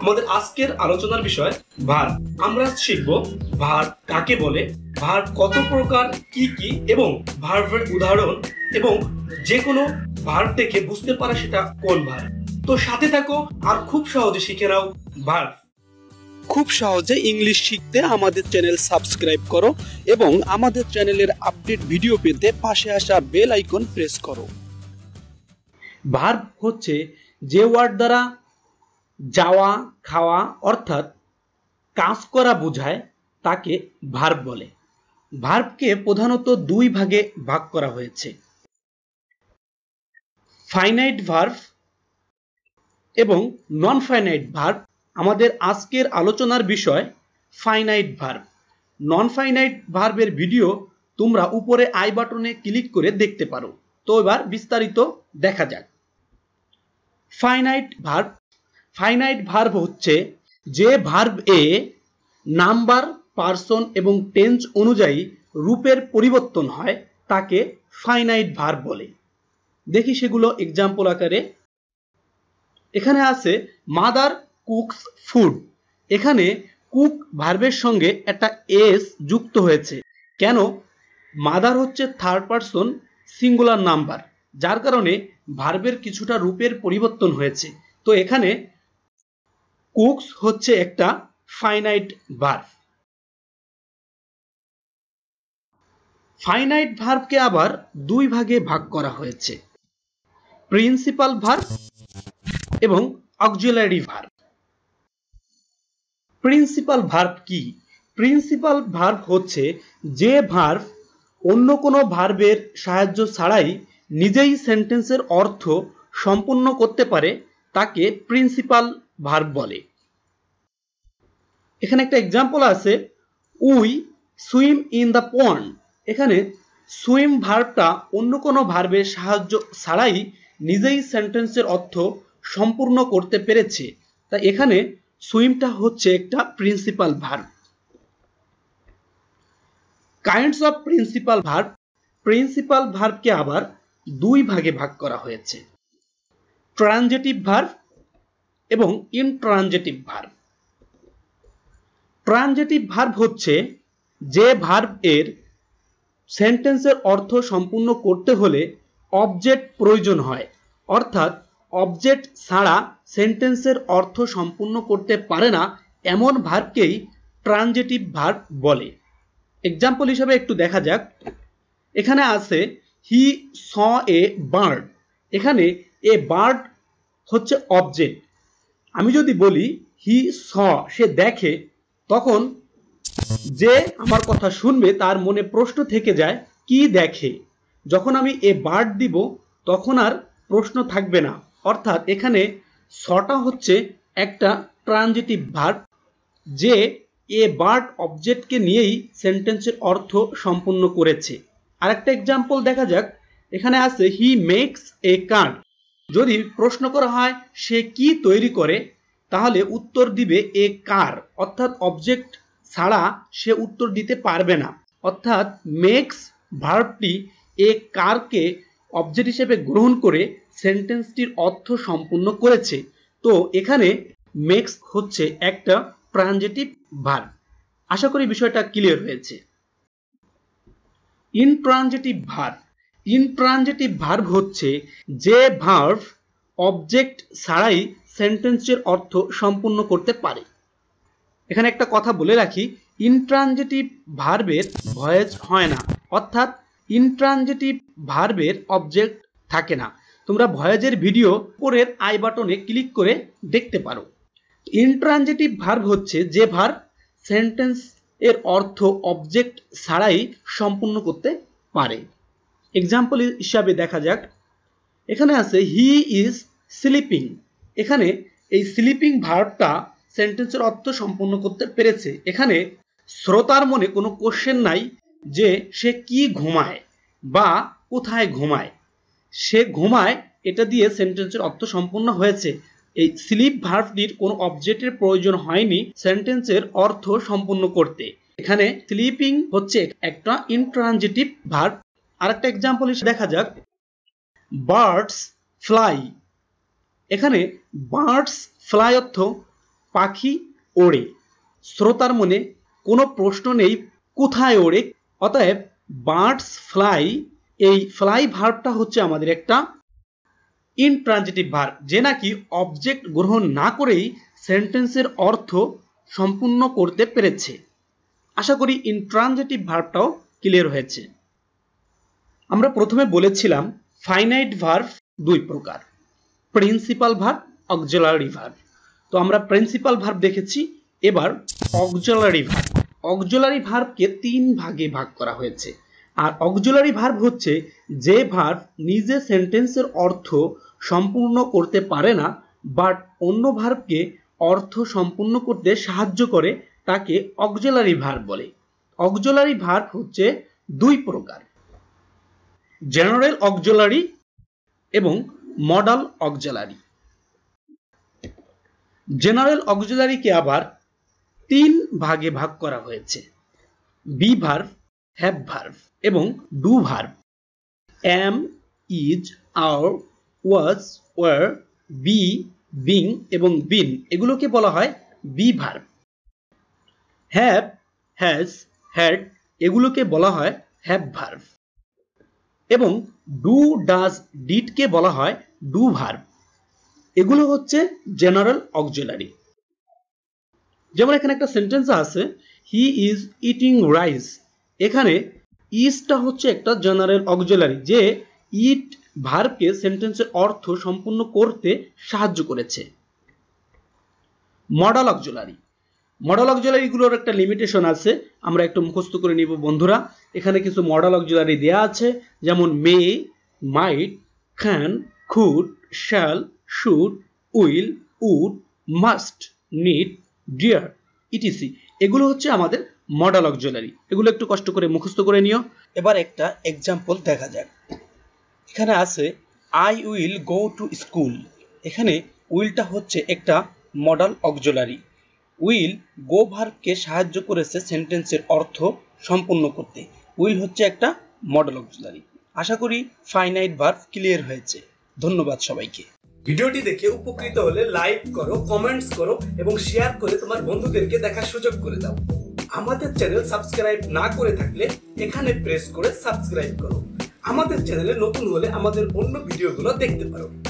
আমাদের আজকের আলোচনার বিষয় ভার্ব। আমরা শিখব ভার্ব কাকে বলে, ভার্ব কত প্রকার, কি কি, এবং ভার্বের উদাহরণ, এবং যে কোনো ভার্ব থেকে বুঝতে পারা সেটা কোন ভার্ব। তো সাথে থাকো আর খুব সহজে শিখে নাও ভার্ব। খুব সহজে ইংলিশ শিখতে আমাদের চ্যানেল সাবস্ক্রাইব করো এবং আমাদের চ্যানেলের আপডেট ভিডিও পেতে পাশে আসা বেল আইকন প্রেস করো। ভার্ব হচ্ছে যে ওয়ার্ড দ্বারা যাওয়া, খাওয়া অর্থাৎ কাজ করা বোঝায় তাকে ভার্ব বলে। ভার্বকে প্রধানত দুই ভাগে ভাগ করা হয়েছে, ফাইনাইট ভার্ব এবং নন ফাইনাইট ভার্ব। আমাদের আজকের আলোচনার বিষয় ফাইনাইট ভার্ব। নন ফাইনাইট ভার্বের ভিডিও তোমরা উপরে আই বাটনে ক্লিক করে দেখতে পারো। তো এবার বিস্তারিত দেখা যাক। Finite verb. ফাইনাইট ভার্ব হচ্ছে যে ভার্ব এ নাম্বার, পার্সন এবং টেন্স অনুযায়ী রূপের পরিবর্তন হয় তাকে ফাইনাইট ভার্ব বলে। দেখি সেগুলো এক্সাম্পল আকারে। এখানে আছে মাদার কুকস ফুড। এখানে কুক ভার্বের সঙ্গে একটা এস যুক্ত হয়েছে। কেন? মাদার হচ্ছে থার্ড পারসন সিঙ্গুলার নাম্বার, যার কারণে ভার্বের কিছুটা রূপের পরিবর্তন হয়েছে। তো এখানে কুকস হচ্ছে একটা ফাইনাইট ভার্ব। ফাইনাইট ভার্বকে আবার দুই ভাগে ভাগ করা হয়েছে, প্রিন্সিপাল ভার্ব এবং অক্সিলারি ভার্ব। প্রিন্সিপাল ভার্ব কি? প্রিন্সিপাল ভার্ব হচ্ছে যে ভার্ব অন্য কোনো ভার্বের সাহায্য ছাড়াই নিজেই সেন্টেন্সের অর্থ সম্পূর্ণ করতে পারে তাকে প্রিন্সিপাল ভার্ব বলে। এখানে একটা এক্সাম্পল আছে, we swim in the pond. এখানে সুইম ভার্বটা অন্য কোনো ভার্বের সাহায্য ছাড়াই নিজেই সেন্টেন্সের অর্থ সম্পূর্ণ করতে পেরেছে, তাই এখানে সুইমটা হচ্ছে একটা principal verb. Kinds of principal verb. Principal ভার্বকে আবার দুই ভাগে ভাগ করা হয়েছে, ট্রানজিটিভ ভার্ব এবং ইনট্রানজিটিভ ভার্ব। ট্রানজিটিভ ভার্ব হচ্ছে যে ভার্ব এর সেন্টেন্সের অর্থ সম্পূর্ণ করতে হলে অবজেক্ট প্রয়োজন হয়, অর্থাৎ অবজেক্ট ছাড়া সেন্টেন্সের অর্থ সম্পূর্ণ করতে পারে না, এমন ভার্বকেই ট্রানজিটিভ ভার্ব বলে। এক্সাম্পল হিসেবে একটু দেখা যাক। এখানে আছে হি স এ বার্ড। এখানে এ বার্ড হচ্ছে অবজেক্ট। আমি যদি বলি হি স, সে দেখে, তখন যে আমার কথা শুনবে তার মনে প্রশ্ন থেকে যায় কি দেখে। যখন আমি এ বার্ড দিব তখন আর প্রশ্ন থাকবে না, অর্থাৎ এখানে সটা হচ্ছে একটা ট্রানজিটিভ ভার্ব যে এ বার্ড অবজেক্টকে নিয়েই সেন্টেন্সের অর্থ সম্পূর্ণ করেছে। আরেকটা এক্সাম্পল দেখা যাক। এখানে আছে হি মেক্স এ কার্ড। যদি প্রশ্ন করা হয় সে কি তৈরি করে, তাহলে উত্তর দিবে এ কার, অর্থাৎ অবজেক্ট ছাড়া সে উত্তর দিতে পারবে না, অর্থাৎ মেক্স ভার্বটি এ কারকে অবজেক্ট হিসেবে গ্রহণ করে সেন্টেন্সটির অর্থ সম্পূর্ণ করেছে। তো এখানে মেক্স হচ্ছে একটা ট্রানজিটিভ ভার্ব। আশা করি বিষয়টা ক্লিয়ার হয়েছে। Intransitive verb. ইনট্রানজিটিভ ভার্ব হচ্ছে যে ভার্ব অবজেক্ট ছাড়াই সেন্টেন্সের অর্থ সম্পূর্ণ করতে পারে। এখানে একটা কথা বলে রাখি, ইনট্রানজিটিভ ভার্বের ভয়েস হয় না, অর্থাৎ ইনট্রানজিটিভ ভার্বের অবজেক্ট থাকে না। তোমরা ভয়েজের ভিডিও পরের আই বাটনে ক্লিক করে দেখতে পারো। ইনট্রানজিটিভ ভার্ব হচ্ছে যে ভার্ব সেন্টেন্স এর অর্থ অবজেক্ট ছাড়াই সম্পূর্ণ করতে পারে। এক্সাম্পল হিসাবে দেখা যাক। এখানে আছে হি ইজ স্লিপিং। এখানে এই স্লিপিং ভার্বটা সেন্টেন্সের অর্থ সম্পূর্ণ করতে পেরেছে। এখানে শ্রোতার মনে কোনো কোশ্চেন নাই যে সে কি ঘুমায় বা কোথায় ঘুমায়, সে ঘুমায়, এটা দিয়ে সেন্টেন্সের অর্থ সম্পূর্ণ হয়েছে। এই স্লিপ ভার্বটির কোনো অবজেক্টের প্রয়োজন হয়নি সেন্টেন্সের অর্থ সম্পূর্ণ করতে। এখানে স্লিপিং হচ্ছে একটা ইনট্রানজিটিভ ভার্ব। আরেকটা এক্সাম্পল হিসেবে দেখা যাক, বার্ডস ফ্লাই। এখানে বার্ডস ফ্লাই অর্থ পাখি ওড়ে। শ্রোতার মনে কোনো প্রশ্ন নেই কোথায় ওড়ে, অতএব বার্ডস ফ্লাই, এই ফ্লাই ভার্বটা হচ্ছে আমাদের একটা ইনট্রানজিটিভ ভার্ব, যে নাকি অবজেক্ট গ্রহণ না করেই সেন্টেন্সের অর্থ সম্পূর্ণ করতে পেরেছে। আশা করি ইনট্রানজিটিভ ভার্বটাও ক্লিয়ার হয়েছে। আমরা প্রথমে বলেছিলাম ফাইনাইট ভার্ব দুই প্রকার, প্রিন্সিপাল ভার্ব, অক্সিলারি ভার্ব। তো আমরা প্রিন্সিপাল ভার্ব দেখেছি, এবার অক্সিলারি ভার্ব। অক্সিলারি ভার্বকে তিন ভাগে ভাগ করা হয়েছে। আর অক্সিলারি ভার্ব হচ্ছে যে ভার্ব নিজে সেন্টেন্সের অর্থ সম্পূর্ণ করতে পারে না, বাট অন্য ভার্বকে অর্থ সম্পূর্ণ করতে সাহায্য করে, তাকে অক্সিলারি ভার্ব বলে। অক্সিলারি ভার্ব হচ্ছে দুই প্রকার, জেনারেল অক্সিলারি এবং মডাল অক্সিলারি। জেনারেল অক্সিলারিকে আবার তিন ভাগে ভাগ করা হয়েছে, বি ভার্ব, হ্যাভ ভার্ব এবং do verb. Am, is, are, was, were, be, being এবং বিন, এগুলোকে বলা হয় be verb. Have, has, had, এগুলোকে বলা হয় হ্যাভ ভার্ব। এবং ডু, ডাজ, ডিডকে বলা হয় ডু ভার্ব। এগুলো হচ্ছে জেনারেল অক্সিলারি। যেমন এখানে একটা সেন্টেন্স আছে, হি ইজ ইটিং রাইস। এখানে ইজটা হচ্ছে একটা জেনারেল অক্সিলারি, যে ইট ভার্বকে সেন্টেন্সের অর্থ সম্পূর্ণ করতে সাহায্য করেছে। মডাল অক্সিলারি, মডাল অক্সিলারিগুলোর একটা লিমিটেশন আছে, আমরা একটু মুখস্থ করে নিব বন্ধুরা। এখানে কিছু মডাল অক্সিলারি দেয়া আছে, যেমন may, might, can, could, shall, should, will, would, must, need, dare, ETC. এগুলো হচ্ছে আমাদের মডাল অক্সিলারি। এগুলো একটু কষ্ট করে মুখস্থ করে নিও। এবার একটা এক্সাম্পল দেখা যাক। এখানে আছে I will go to school. এখানে উইলটা হচ্ছে একটা মডাল অক্সিলারি। উইল গো ভার্বকে সাহায্য করেছে সেন্টেন্সের অর্থ সম্পূর্ণ করতে। উইল হচ্ছে একটা মডাল অক্সিলারি। আশা করি ফাইনাইট ভার্ব ক্লিয়ার হয়েছে। ধন্যবাদ সবাইকে। ভিডিওটি দেখে উপকৃত হলে লাইক করো, কমেন্টস করো এবং শেয়ার করে তোমার বন্ধুদেরকে দেখার সুযোগ করে দাও। আমাদের চ্যানেল সাবস্ক্রাইব না করে থাকলে এখানে প্রেস করে সাবস্ক্রাইব করো। আমাদের চ্যানেলে নতুন হলে আমাদের অন্য ভিডিওগুলো দেখতে পারো।